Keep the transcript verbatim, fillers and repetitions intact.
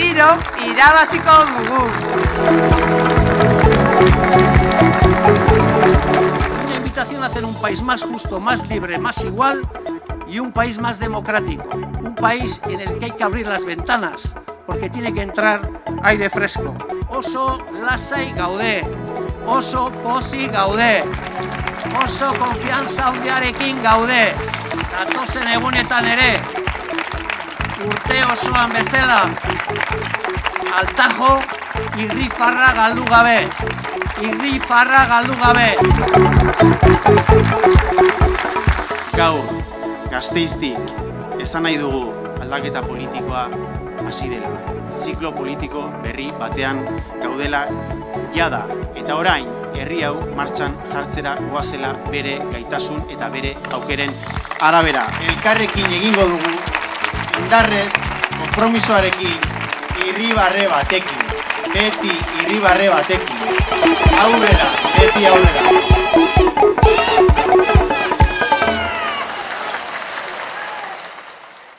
berriro irabaziko dugu. Una invitación a hacer un país más justo, más libre, más igual y un país más democrático. Un país en el que hay que abrir las ventanas porque tiene que entrar aire fresco. Oso lasai gaude, oso pozik gaude, oso konfiantza handiarekin gaude. Datozen egunetan ere, urte osoan bezala, Altajo irrifarra galdu gabe, irrifarra galdu gabe. Gaur, Gasteiztik, esan nahi dugu aldaketa politikoa hasi dela. Ziklo politiko berri batean gaudela jada eta orain herri hau martxan jartzera goazela bere gaitasun eta bere aukeren arabera. Elkarrekin egingo dugu, indarrez, konpromisoarekin, irribarre batekin, beti irribarre batekin. Aurrera, beti aurrera.